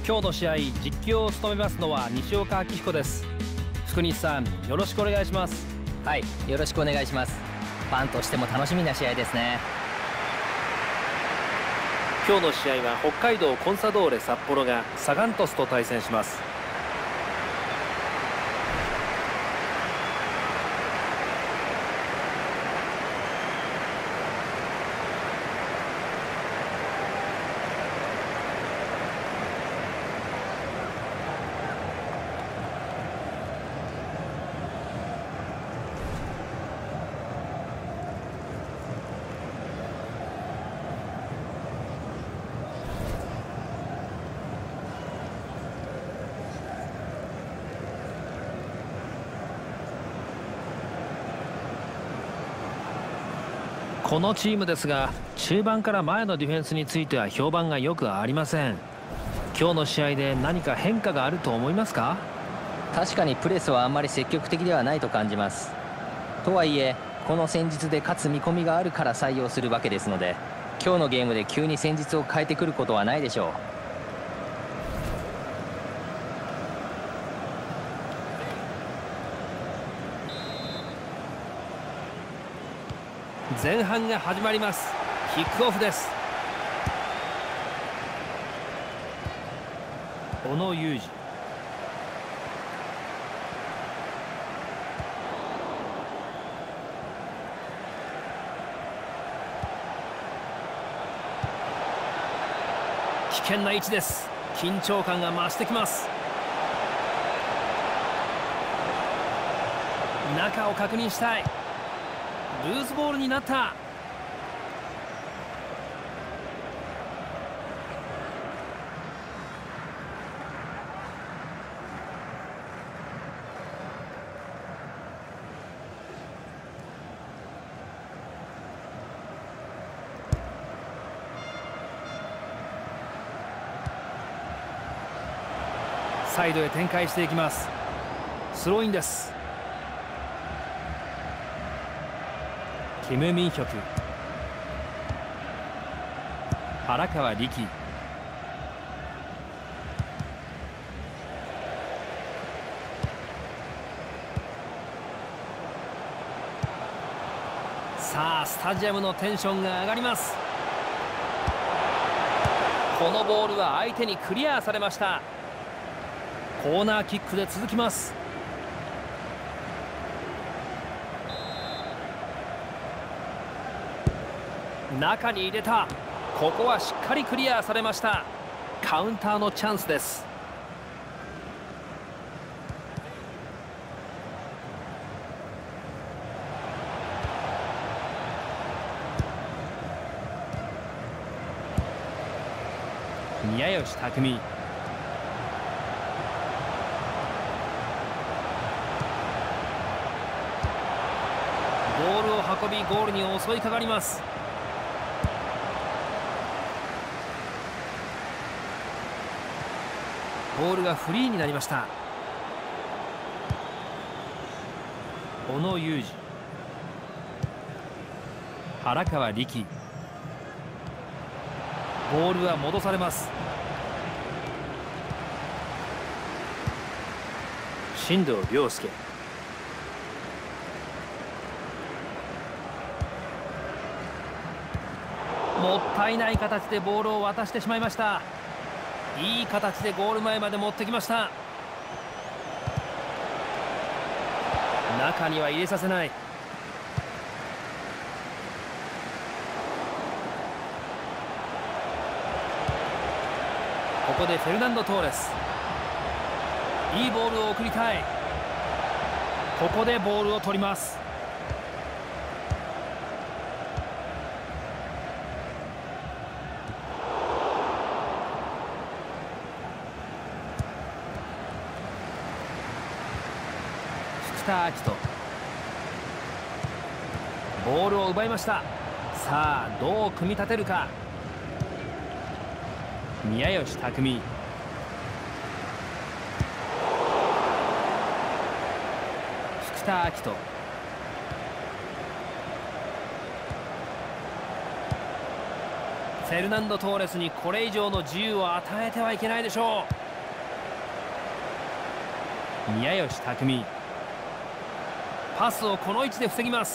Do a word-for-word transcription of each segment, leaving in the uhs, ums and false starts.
今日の試合実況を務めますのは西岡明彦です。福西さん、よろしくお願いします。 はい、よろしくお願いします。ファンとしても楽しみな試合ですね。 今日の試合は北海道コンサドーレ札幌がサガン鳥栖と対戦します。このチームですが、中盤から前のディフェンスについては評判がよくありません。今日の試合で何か変化があると思いますか？ 確かにプレスはあんまり積極的ではないと感じます。とはいえこの戦術で勝つ見込みがあるから採用するわけですので、今日のゲームで急に戦術を変えてくることはないでしょう。 前半が始まります。キックオフです。小野裕二、危険な位置です。緊張感が増してきます。中を確認したい。ルーズボールになった。サイドへ展開していきます。スローインです。キム・ミンヒョク、原川力、さあスタジアムのテンションが上がります。このボールは相手にクリアされました。コーナーキックで続きます。中に入れた。ここはしっかりクリアされました。カウンターのチャンスです。宮吉拓実、ボールを運びゴールに襲いかかります。ボールがフリーになりました。小野裕二、原川力、ボールは戻されます。進藤亮介、もったいない形でボールを渡してしまいました。いい形でゴール前まで持ってきました。中には入れさせない。ここでフェルナンド・トーレス、いいボールを送りたい。ここでボールを取ります。福田晃斗、ボールを奪いました。さあどう組み立てるか。宮吉拓実、福田晃斗、 フェルナンド・トーレスにこれ以上の自由を与えてはいけないでしょう。宮吉匠、パスをこの位置で防ぎます。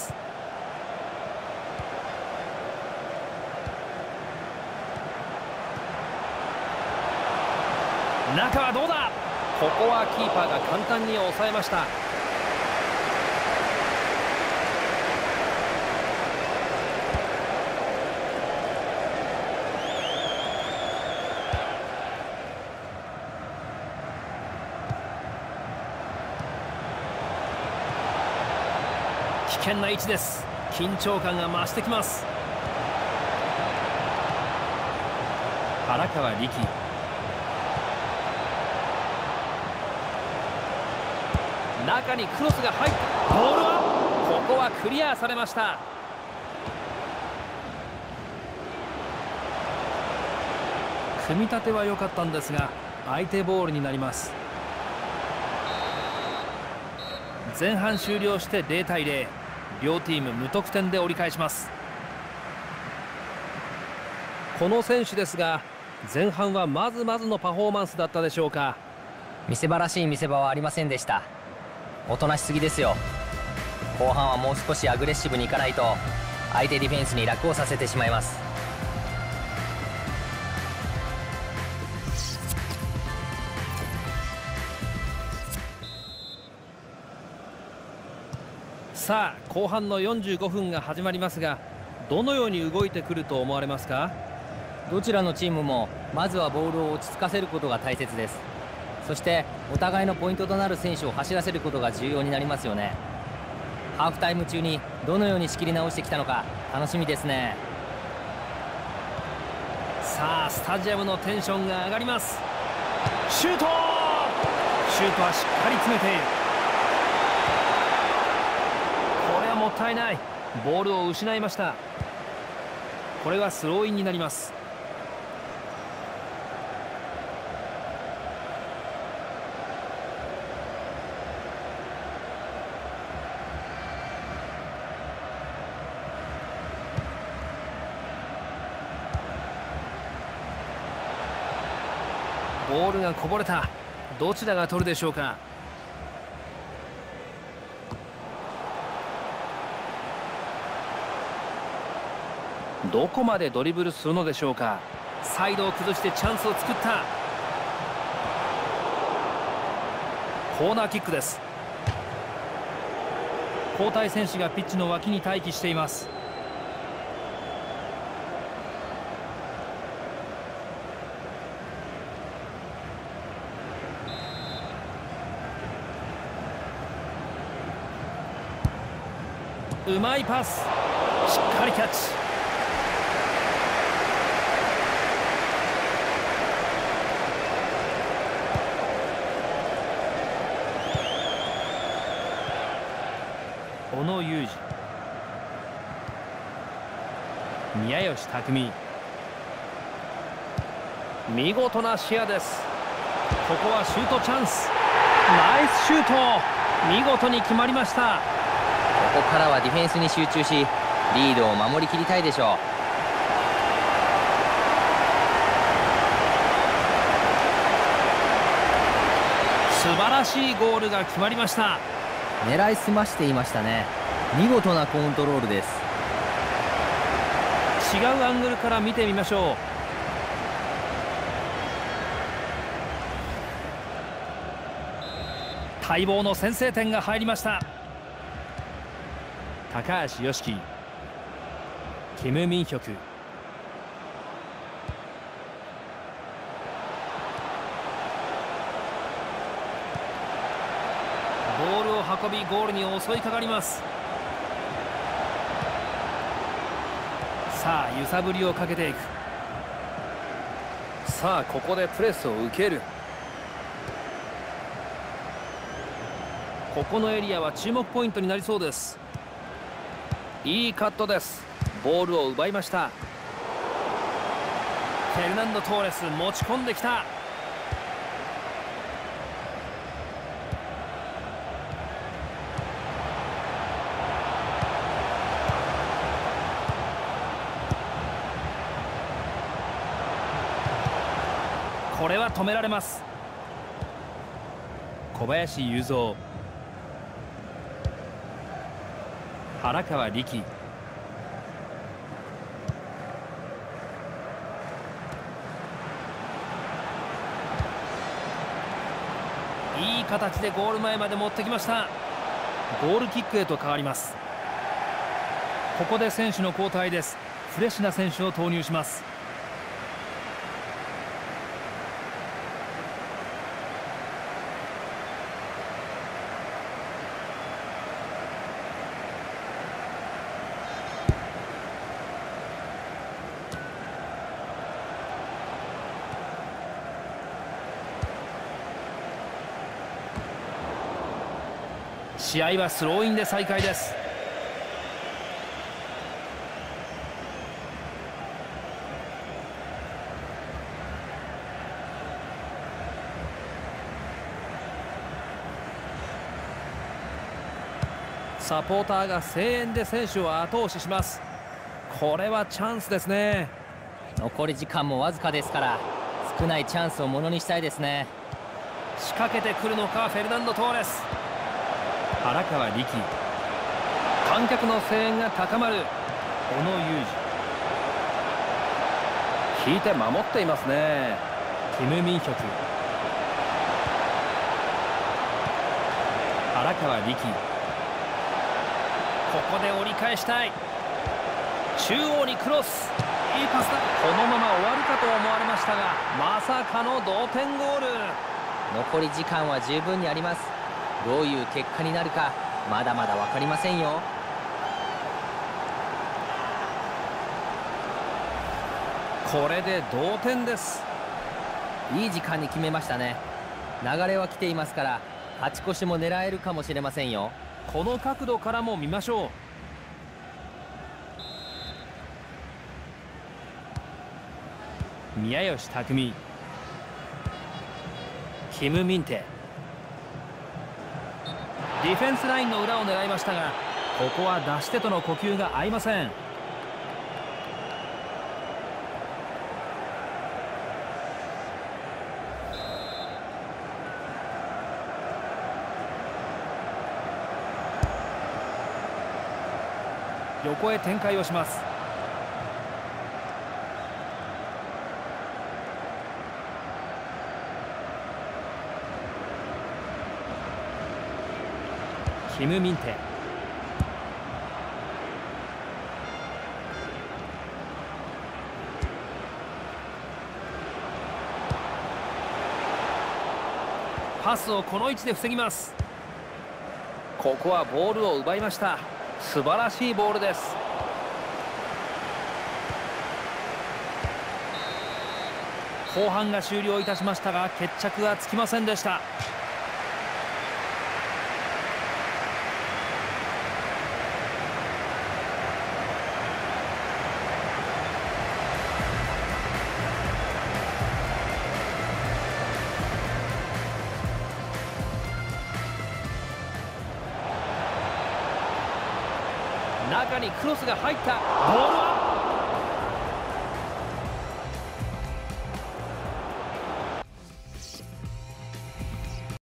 中はどうだ。ここはキーパーが簡単に抑えました。危険な位置です。緊張感が増してきます。原川力、中にクロスが入った。ボールはここはクリアされました。組み立ては良かったんですが相手ボールになります。前半終了してゼロたいゼロ、両チーム無得点で折り返します。この選手ですが前半はまずまずのパフォーマンスだったでしょうか。 見せ場らしい見せ場はありませんでした。おとなしすぎですよ。後半はもう少しアグレッシブにいかないと相手ディフェンスに楽をさせてしまいます。 さあ後半のよんじゅうごふんが始まりますがどのように動いてくると思われますか。 どちらのチームもまずはボールを落ち着かせることが大切です。そしてお互いのポイントとなる選手を走らせることが重要になりますよね。ハーフタイム中にどのように仕切り直してきたのか楽しみですね。 さあスタジアムのテンションが上がります。シュートシュートはしっかり詰めている。これはもったいない。ボールを失いました。これはスローインになります。ボールがこぼれた。どちらが取るでしょうか。どこまでドリブルするのでしょうか。サイドを崩してチャンスを作った。コーナーキックです。交代選手がピッチの脇に待機しています。うまいパス、しっかりキャッチ。小野裕二、宮吉匠、見事な視野です。ここはシュートチャンス。ナイスシュート、見事に決まりました。 ここからはディフェンスに集中しリードを守りきりたいでしょう。 素晴らしいゴールが決まりました。 狙いすましていましたね。見事なコントロールです。 違うアングルから見てみましょう。待望の先制点が入りました。高橋良樹、キム・ミンヒョク、ボールを運びゴールに襲いかかります。さあ揺さぶりをかけていく。さあここでプレスを受ける。ここのエリアは注目ポイントになりそうです。いいカットです。ボールを奪いました。フェルナンド・トーレス持ち込んできた。 これは止められます。小林雄三、原川力、いい形でゴール前まで持ってきました。ゴールキックへと変わります。ここで選手の交代です。フレッシュな選手を投入します。試合はスローインで再開です。サポーターが声援で選手を後押しします。これはチャンスですね。 残り時間もわずかですから少ないチャンスをものにしたいですね。 仕掛けてくるのかフェルナンド・トーレス、原川力、観客の声援が高まる小野裕二、引いて守っていますね。キム・ミンヒョク、原川力、ここで折り返したい。中央にクロス、いいパスだ。このまま終わるかと思われましたが、まさかの同点ゴール。 残り時間は十分にあります。どういう結果になるかまだまだ分かりませんよ。 これで同点です。 いい時間に決めましたね。流れは来ていますから勝ち越しも狙えるかもしれませんよ。 この角度からも見ましょう。宮吉匠、キム・ミンテ、ディフェンスラインの裏を狙いましたが、ここは出し手との呼吸が合いません。横へ展開をします。キム・ミンテ、パスをこの位置で防ぎます。ここはボールを奪いました。素晴らしいボールです。後半が終了いたしましたが決着がつきませんでした。中にクロスが入った。ボールは